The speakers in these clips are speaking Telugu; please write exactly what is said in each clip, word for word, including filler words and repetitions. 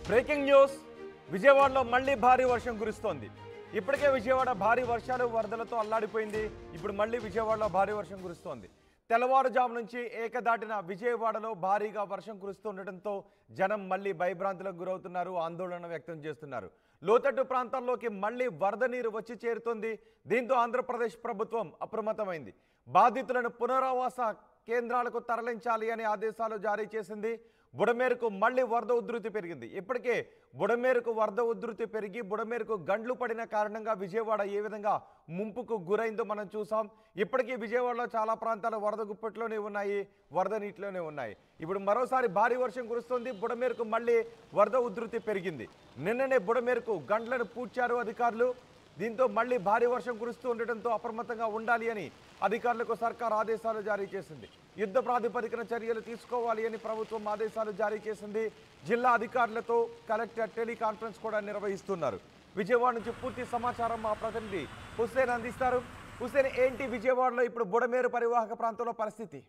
బ్రేకింగ్ న్యూస్ విజయవాడలో మళ్ళీ భారీ వర్షం కురుస్తోంది. ఇప్పటికే విజయవాడ భారీ వర్షాలు వరదలతో అల్లాడిపోయింది. ఇప్పుడు మళ్ళీ విజయవాడలో భారీ వర్షం కురుస్తోంది. తెల్లవారుజాము నుంచి ఏకదాటిన విజయవాడలో భారీగా వర్షం కురుస్తుండటంతో జనం మళ్ళీ భయభ్రాంతులకు గురవుతున్నారు, ఆందోళన వ్యక్తం చేస్తున్నారు. లోతట్టు ప్రాంతాల్లోకి మళ్ళీ వరద నీరు వచ్చి చేరుతోంది. దీంతో ఆంధ్రప్రదేశ్ ప్రభుత్వం అప్రమత్తమైంది. బాధితులను పునరావాస కేంద్రాలకు తరలించాలి అనే ఆదేశాలు జారీ చేసింది. బుడమేరుకు మళ్ళీ వరద ఉధృతి పెరిగింది. ఇప్పటికే బుడమేరుకు వరద ఉధృతి పెరిగి బుడమేరుకు గండ్లు పడిన కారణంగా విజయవాడ ఏ విధంగా ముంపుకు గురైందో మనం చూసాం. ఇప్పటికీ విజయవాడలో చాలా ప్రాంతాలు వరద గుప్పట్లోనే ఉన్నాయి, వరద నీటిలోనే ఉన్నాయి. ఇప్పుడు మరోసారి భారీ వర్షం కురుస్తోంది. బుడమేరుకు మళ్ళీ వరద ఉధృతి పెరిగింది. నిన్ననే బుడమేరుకు గండ్లను పూడ్చారు అధికారులు. దీంతో మళ్ళీ భారీ వర్షం కురుస్తూ ఉండటంతో అప్రమత్తంగా ఉండాలి అని అధికారులకు సర్కార్ ఆదేశాలు జారీ చేసింది. యుద్ధ ప్రాతిపదికన చర్యలు తీసుకోవాలి అని ప్రభుత్వం ఆదేశాలు జారీ చేసింది. జిల్లా అధికారులతో కలెక్టర్ టెలికాన్ఫరెన్స్ కూడా నిర్వహిస్తున్నారు. విజయవాడ నుంచి పూర్తి సమాచారం మా ప్రతినిధి హుస్సేన్ అందిస్తారు. హుస్సేన్, ఏంటి విజయవాడలో ఇప్పుడు బుడమేరు పరివాహక ప్రాంతంలో పరిస్థితి?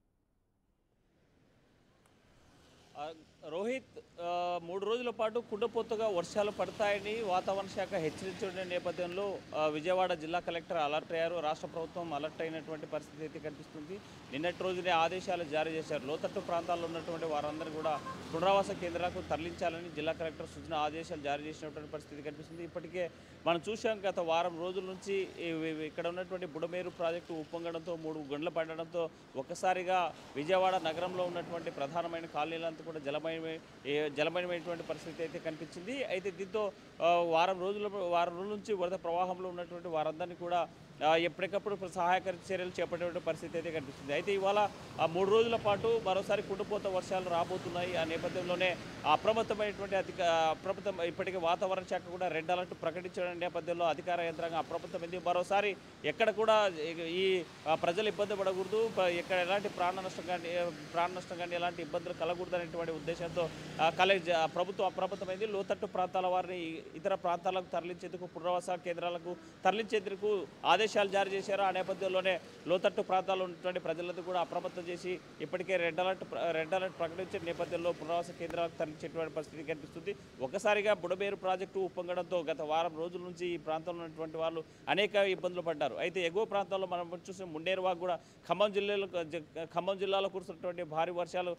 రోహిత్, మూడు రోజుల పాటు కుండపోతగా వర్షాలు పడతాయని వాతావరణ శాఖ హెచ్చరించిన నేపథ్యంలో విజయవాడ జిల్లా కలెక్టర్ అలర్ట్ అయ్యారు. రాష్ట్ర ప్రభుత్వం అలర్ట్ అయినటువంటి పరిస్థితి అయితే కనిపిస్తుంది. నిన్నటి రోజునే ఆదేశాలు జారీ చేశారు. లోతట్టు ప్రాంతాల్లో ఉన్నటువంటి వారందరూ కూడా పునరావాస కేంద్రాలకు తరలించాలని జిల్లా కలెక్టర్ సూచన ఆదేశాలు జారీ చేసినటువంటి పరిస్థితి కనిపిస్తుంది. ఇప్పటికే మనం చూసాం, గత వారం రోజుల నుంచి ఇక్కడ ఉన్నటువంటి బుడమేరు ప్రాజెక్టు ఉప్పొంగడంతో మూడు గంటలు పడడంతో ఒక్కసారిగా విజయవాడ నగరంలో ఉన్నటువంటి ప్రధానమైన కాలనీలంతా కూడా జలమయ జలమయమైనటువంటి పరిస్థితి అయితే కనిపించింది. అయితే దీంతో వారం రోజుల వారం రోజుల నుంచి వరద ప్రవాహంలో ఉన్నటువంటి వారందరినీ కూడా ఎప్పటికప్పుడు సహాయక చర్యలు చేపట్టే పరిస్థితి అయితే కనిపిస్తుంది. అయితే ఇవాళ మూడు రోజుల పాటు మరోసారి కుండపోత వర్షాలు రాబోతున్నాయి. ఆ నేపథ్యంలోనే అప్రమత్తమైనటువంటి అధిక అప్రమత్తం ఇప్పటికే వాతావరణ శాఖ కూడా రెడ్ అలర్ట్ ప్రకటించిన నేపథ్యంలో అధికార యంత్రాంగం అప్రమత్తమైంది. మరోసారి ఎక్కడ కూడా ఈ ప్రజలు ఇబ్బంది పడకూడదు, ఎక్కడ ఎలాంటి ప్రాణ నష్టం కానీ ప్రాణ నష్టం కానీ ఎలాంటి ఇబ్బందులు కలగకూడదు అనేటువంటి ఉద్దేశంతో కలెక్ట్ ప్రభుత్వం అప్రమత్తమైంది. లోతట్టు ప్రాంతాల వారిని ఇతర ప్రాంతాలకు తరలించేందుకు పునరావాస కేంద్రాలకు తరలించేందుకు ఆదేశాలు జారీ చేశారు. ఆ నేపథ్యంలోనే లోతట్టు ప్రాంతాల్లో ఉన్నటువంటి ప్రజలందరూ కూడా అప్రమత్తం చేసి ఇప్పటికే రెడ్ అలర్ట్ రెడ్ అలర్ట్ ప్రకటించిన నేపథ్యంలో పునరావాస కేంద్రాలకు తరలించేటువంటి పరిస్థితి కనిపిస్తుంది. ఒక్కసారిగా బుడమేరు ప్రాజెక్టు ఉప్పొంగడంతో గత వారం రోజుల నుంచి ఈ ప్రాంతంలో ఉన్నటువంటి వాళ్ళు అనేక ఇబ్బందులు పడ్డారు. అయితే ఎగువ ప్రాంతాల్లో మనం చూసిన మున్నేరు వాగు కూడా ఖమ్మం జిల్లాలో ఖమ్మం జిల్లాలో కురుస్తున్నటువంటి భారీ వర్షాలు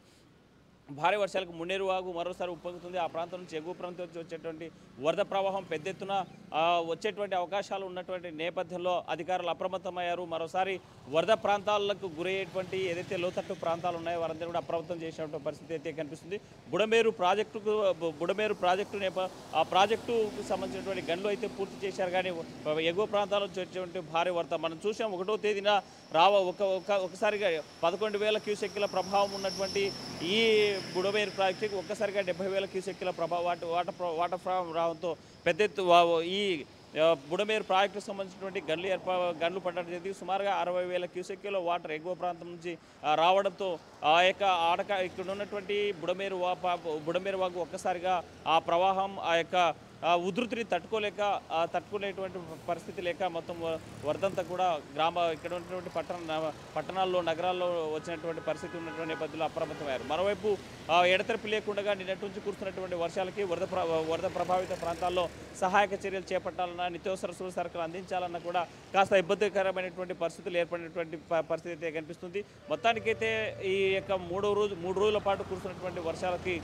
భారీ వర్షాలకు మున్నేరు వాగు మరోసారి ఉప్పొంగుతుంది. ఆ ప్రాంతం నుంచి ఎగువ ప్రాంతం నుంచి వచ్చేటువంటి వరద ప్రవాహం పెద్ద ఎత్తున వచ్చేటువంటి అవకాశాలు ఉన్నటువంటి నేపథ్యంలో అధికారులు అప్రమత్తమయ్యారు. మరోసారి వరద ప్రాంతాలకు గురయ్యేటువంటి ఏదైతే లోతట్టు ప్రాంతాలు ఉన్నాయో వారందరూ కూడా అప్రమత్తం చేసినటువంటి పరిస్థితి అయితే కనిపిస్తుంది. బుడమేరు ప్రాజెక్టుకు బుడమేరు ప్రాజెక్టు నేప ఆ ప్రాజెక్టుకు సంబంధించినటువంటి గన్లు అయితే పూర్తి చేశారు. కానీ ఎగువ ప్రాంతాల నుంచి వచ్చేటువంటి భారీ వరద మనం చూసాం. ఒకటో తేదీన రావ ఒక ఒకసారిగా పదకొండు వేల క్యూసెక్కుల ప్రభావం ఉన్నటువంటి ఈ బుడమేరు ప్రాజెక్టుకి ఒక్కసారిగా డెబ్బై వేల క్యూసెక్కుల ప్రభావం వాటర్ వాటర్ వాటర్ ప్రవాహం రావడంతో పెద్ద ఎత్తు ఈ బుడమేరు ప్రాజెక్టుకు సంబంధించినటువంటి గన్లు ఏర్ప గన్లు పడడం జరిగింది. సుమారుగా అరవై వేల క్యూసెక్కుల వాటర్ ఎగువ ప్రాంతం నుంచి రావడంతో ఆ యొక్క ఆడక ఇక్కడ ఉన్నటువంటి బుడమేరు వా బుడమేరు వాగు ఒక్కసారిగా ఆ ప్రవాహం ఆ యొక్క ఉధృతిని తట్టుకోలేక తట్టుకునేటువంటి పరిస్థితి లేక మొత్తం వరదంతా కూడా గ్రామ ఇక్కడ ఉన్నటువంటి పట్టణ పట్టణాల్లో నగరాల్లో వచ్చినటువంటి పరిస్థితి ఉన్నటువంటి నేపథ్యంలో అప్రమత్తమయ్యారు. మరోవైపు ఎడతెరిపి లేకుండా నిన్నటి నుంచి కురుస్తున్నటువంటి వర్షాలకి వరద వరద ప్రభావిత ప్రాంతాల్లో సహాయక చర్యలు చేపట్టాలన్నా, నిత్యావసర సరుకులు అందించాలన్నా కూడా కాస్త ఇబ్బందికరమైనటువంటి పరిస్థితులు ఏర్పడినటువంటి పరిస్థితి అయితే కనిపిస్తుంది. మొత్తానికైతే ఈ యొక్క మూడో రోజు మూడు రోజుల పాటు కురుస్తున్నటువంటి వర్షాలకి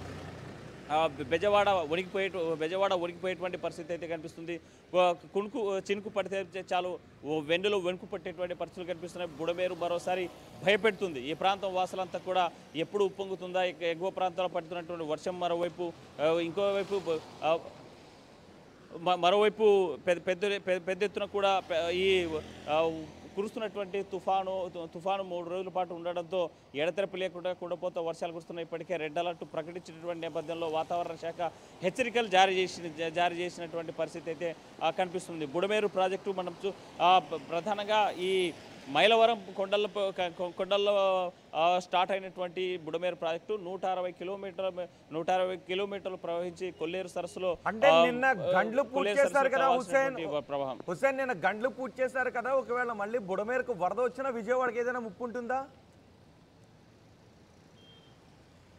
బెజవాడ వణికిపోయే బెజవాడ వణికిపోయేటువంటి పరిస్థితి అయితే కనిపిస్తుంది. కుణుకు చినుకు పడితే చాలు వెన్నులో వెనుకు పట్టేటువంటి పరిస్థితులు కనిపిస్తున్నాయి. బుడమేరు మరోసారి భయపెడుతుంది. ఈ ప్రాంతం వాసులంతా కూడా ఎప్పుడు ఉప్పొంగుతుందా, ఎగువ ప్రాంతాల్లో పడుతున్నటువంటి వర్షం మరోవైపు ఇంకోవైపు మరోవైపు పెద్ద పెద్ద పెద్ద ఎత్తున కూడా ఈ కురుస్తున్నటువంటి తుఫాను తుఫాను మూడు రోజుల పాటు ఉండడంతో ఎడతెరపి లేకుండా కుండపోత వర్షాలు కురుస్తున్నాయి. ఇప్పటికే రెడ్ అలర్ట్ ప్రకటించినటువంటి నేపథ్యంలో వాతావరణ శాఖ హెచ్చరికలు జారీ చేసిన జారీ చేసినటువంటి పరిస్థితి అయితే కనిపిస్తుంది. బుడమేరు ప్రాజెక్టు మనం ప్రధానంగా ఈ మైలవరం కొండల కొండల్లో స్టార్ట్ అయినటువంటి బుడమేరు ప్రాజెక్టు నూట అరవై కిలోమీటర్ల నూట అరవై కిలోమీటర్లు ప్రవహించి కొల్లేరు సరస్సులో గండ్లు పూర్తి చేశారు కదా హుస్సేన్ హుస్సేన్ నిన్న గండ్లు పూర్తి చేశారు కదా. ఒకవేళ మళ్ళీ బుడమేరుకు వరద వచ్చినా విజయవాడకి ఏదైనా ముప్పు ఉంటుందా?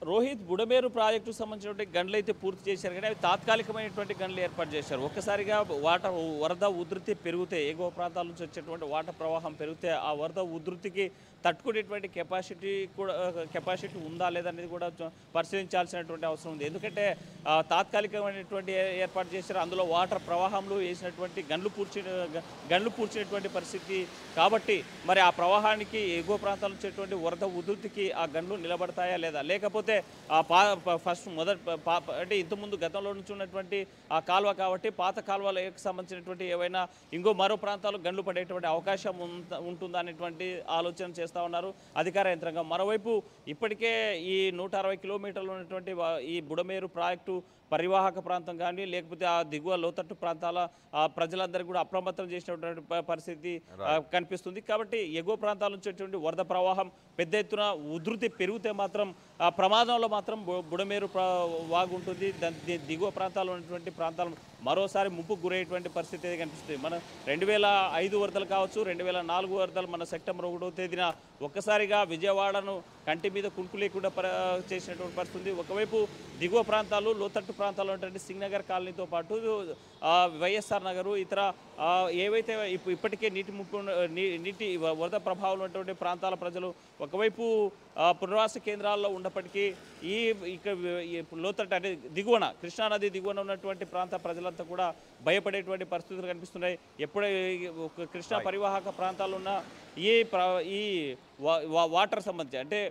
రోహిత్ బుడమేరు ప్రాజెక్టుకు సంబంధించినటువంటి గన్లు అయితే పూర్తి చేశారు, కానీ అవి తాత్కాలికమైనటువంటి గన్లు ఏర్పాటు చేశారు. ఒక్కసారిగా వాటర్ వరద ఉధృతి పెరిగితే, ఎగువ ప్రాంతాల నుంచి వచ్చేటువంటి వాటర్ ప్రవాహం పెరిగితే ఆ వరద ఉధృతికి తట్టుకునేటువంటి కెపాసిటీ కూడా కెపాసిటీ ఉందా లేదనేది కూడా పరిశీలించాల్సినటువంటి అవసరం ఉంది. ఎందుకంటే తాత్కాలికమైనటువంటి ఏర్పాటు చేశారు, అందులో వాటర్ ప్రవాహంలో వేసినటువంటి గన్లు పూడ్చి గన్లు పూడ్చినటువంటి పరిస్థితి కాబట్టి మరి ఆ ప్రవాహానికి ఎగువ ప్రాంతాల నుంచి వరద ఉధృతికి ఆ గన్లు నిలబడతాయా లేదా, లేకపోతే ఆ పా ఫస్ట్ మొదటి పా అంటే ఇంతకుముందు గతంలో నుంచి ఉన్నటువంటి ఆ కాలువ కాబట్టి పాత కాలువలకు సంబంధించినటువంటి ఏవైనా ఇంకో మరో ప్రాంతాలు గన్లు పడేటువంటి అవకాశం ఉంటుందా అనేటువంటి ఆలోచన చేస్తూ ఉన్నారు అధికార యంత్రాంగం. మరోవైపు ఇప్పటికే ఈ నూట అరవై కిలోమీటర్లు ఉన్నటువంటి ఈ బుడమేరు ప్రాజెక్టు పరివాహక ప్రాంతం కానీ లేకపోతే ఆ దిగువ లోతట్టు ప్రాంతాల ప్రజలందరికీ కూడా అప్రమత్తం చేసినటువంటి పరిస్థితి కనిపిస్తుంది. కాబట్టి ఎగువ ప్రాంతాల నుంచి వరద ప్రవాహం పెద్ద ఎత్తున ఉధృతి పెరిగితే మాత్రం ఆ ప్రమాదంలో మాత్రం బుడమేరు వాగు ఉంటుంది. దిగువ ప్రాంతాల్లో ఉన్నటువంటి ప్రాంతాలు మరోసారి ముప్పుకు గురయ్యేటువంటి పరిస్థితి కనిపిస్తుంది. మన రెండు వేల ఐదు వరదలు కావచ్చు, రెండు వేల నాలుగు వరదలు మన సెప్టెంబర్ ఒకటో తేదీన ఒక్కసారిగా విజయవాడను కంటి మీద కునుకు లేకుండా చేసినటువంటి పరిస్థితి. ఒకవైపు దిగువ ప్రాంతాలు లోతట్టు ప్రాంతాల్లో ఉన్నటువంటి సింగ్నగర్ కాలనీతో పాటు వైఎస్ఆర్ నగరు ఇతర ఏవైతే ఇప్పటికే నీటి ముప్పు నీటి వరద ప్రభావం ఉన్నటువంటి ప్రాంతాల ప్రజలు ఒకవైపు పునరావాస కేంద్రాల్లో ఉన్నప్పటికీ ఈ ఇక్కడ లోతట్టు అంటే దిగువన కృష్ణానది దిగువన ఉన్నటువంటి ప్రాంత ప్రజలంతా కూడా భయపడేటువంటి పరిస్థితులు కనిపిస్తున్నాయి. ఎప్పుడే కృష్ణా పరివాహక ప్రాంతాల్లో ఉన్న ఈ ఈ వాటర్ సంబంధించి అంటే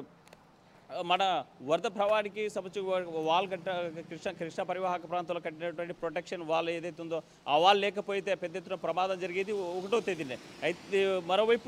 మన వరద ప్రవాహానికి సంబంధించి వాల్ కట్ట కృష్ణ కృష్ణ పరివాహక ప్రాంతంలో కట్టినటువంటి ప్రొటెక్షన్ వాల్ ఏదైతే ఉందో ఆ వాల్ లేకపోతే పెద్ద ఎత్తున ప్రమాదం జరిగేది ఒకటో తేదీనే. అయితే మరోవైపు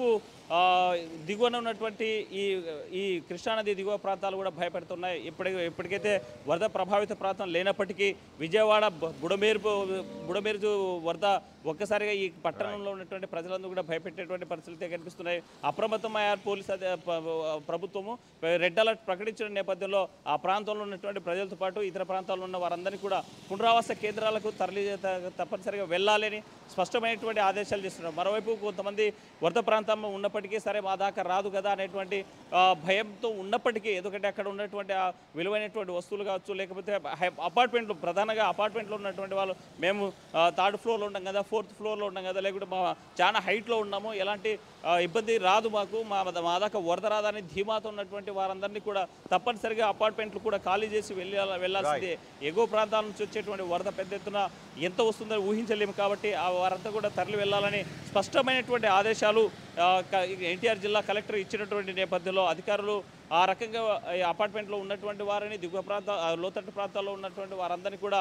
దిగువన ఉన్నటువంటి ఈ ఈ కృష్ణానది దిగువ ప్రాంతాలు కూడా భయపెడుతున్నాయి. ఇప్పటి ఇప్పటికైతే వరద ప్రభావిత ప్రాంతం లేనప్పటికీ విజయవాడ బుడమేరు బుడమేరు వరద ఒక్కసారిగా ఈ పట్టణంలో ఉన్నటువంటి ప్రజలందరూ కూడా భయపెట్టేటువంటి పరిస్థితులు కనిపిస్తున్నాయి. అప్రమత్తమయ్యారు పోలీసు ప్రభుత్వము. రెడ్ అలర్ట్ ప్రకటించిన నేపథ్యంలో ఆ ప్రాంతంలో ఉన్నటువంటి ప్రజలతో పాటు ఇతర ప్రాంతాల్లో ఉన్న వారందరినీ కూడా పునరావాస కేంద్రాలకు తరలి తప్పనిసరిగా వెళ్ళాలని స్పష్టమైనటువంటి ఆదేశాలు చేస్తున్నారు. మరోవైపు కొంతమంది వరద ప్రాంతంలో ఉన్నప్పటికీ సరే మా దాకా రాదు కదా అనేటువంటి భయంతో ఉన్నప్పటికీ, ఎందుకంటే అక్కడ ఉన్నటువంటి విలువైనటువంటి వస్తువులు కావచ్చు లేకపోతే అపార్ట్మెంట్లు ప్రధానంగా అపార్ట్మెంట్లో ఉన్నటువంటి వాళ్ళు మేము థర్డ్ ఫ్లోర్లో ఉన్నాం కదా, ఫోర్త్ ఫ్లోర్లో ఉన్నాం కదా, లేకుంటే మా చాలా హైట్లో ఉన్నాము, ఎలాంటి ఇబ్బంది రాదు మాకు, మా మా దాకా వరద రాదని ధీమాతో ఉన్నటువంటి వారందరినీ కూడా తప్పనిసరిగా అపార్ట్మెంట్లు కూడా ఖాళీ చేసి వెళ్ళాల వెళ్ళాల్సిందే. ఎగువ ప్రాంతాల నుంచి వచ్చేటువంటి వరద పెద్ద ఎత్తున ఎంత వస్తుందో ఊహించలేము కాబట్టి ఆ వారంతా కూడా తరలి వెళ్ళాలని స్పష్టమైనటువంటి ఆదేశాలు ఎన్టీఆర్ జిల్లా కలెక్టర్ ఇచ్చినటువంటి నేపథ్యంలో అధికారులు ఆ రకంగా అపార్ట్మెంట్లో ఉన్నటువంటి వారిని దిగువ ప్రాంత లోతట్టు ప్రాంతాల్లో ఉన్నటువంటి వారందరినీ కూడా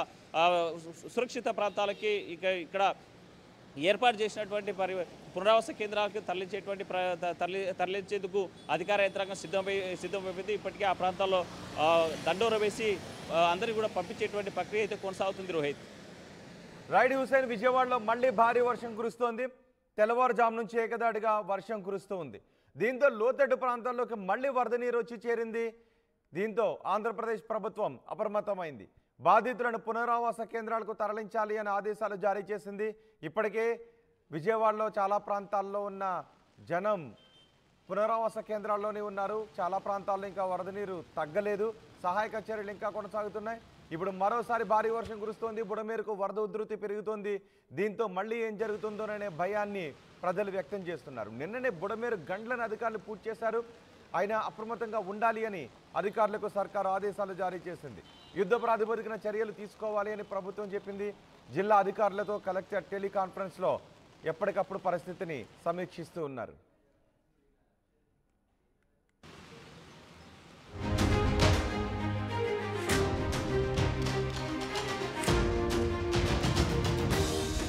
సురక్షిత ప్రాంతాలకి ఇక ఇక్కడ ఏర్పాటు చేసినటువంటి పరి పునరావాస కేంద్రాలకు తరలించేటువంటి తరలి తరలించేందుకు అధికార యంత్రాంగం సిద్ధమై సిద్ధమైపోయింది. ఇప్పటికే ఆ ప్రాంతాల్లో దండోర వేసి అందరినీ కూడా పంపించేటువంటి ప్రక్రియ అయితే కొనసాగుతుంది. రోహిత్ రైడ్ హుసేన్, విజయవాడలో మళ్ళీ భారీ వర్షం కురుస్తోంది. తెల్లవారుజాము నుంచి ఏకదాటిగా వర్షం కురుస్తూ ఉంది. దీంతో లోతట్టు ప్రాంతాల్లోకి మళ్ళీ వరద నీరు వచ్చి చేరింది. దీంతో ఆంధ్రప్రదేశ్ ప్రభుత్వం అప్రమత్తమైంది. బాధితులను పునరావాస కేంద్రాలకు తరలించాలి అనే ఆదేశాలు జారీ చేసింది. ఇప్పటికే విజయవాడలో చాలా ప్రాంతాల్లో ఉన్న జనం పునరావాస కేంద్రాల్లోనే ఉన్నారు. చాలా ప్రాంతాల్లో ఇంకా వరద నీరు తగ్గలేదు. సహాయక చర్యలు ఇంకా కొనసాగుతున్నాయి. ఇప్పుడు మరోసారి భారీ వర్షం కురుస్తోంది. బుడమేరుకు వరద ఉధృతి పెరుగుతోంది. దీంతో మళ్ళీ ఏం జరుగుతుందోననే భయాన్ని ప్రజలు వ్యక్తం చేస్తున్నారు. నిన్ననే బుడమేరు గండ్లను అధికారులు పూర్తి చేశారు. అయినా అప్రమత్తంగా ఉండాలి అని అధికారులకు సర్కారు ఆదేశాలు జారీ చేసింది. యుద్ధ ప్రాతిపదికన చర్యలు తీసుకోవాలి అని ప్రభుత్వం చెప్పింది. జిల్లా అధికారులతో కలెక్టర్ టెలికాన్ఫరెన్స్లో ఎప్పటికప్పుడు పరిస్థితిని సమీక్షిస్తూ ఉన్నారు.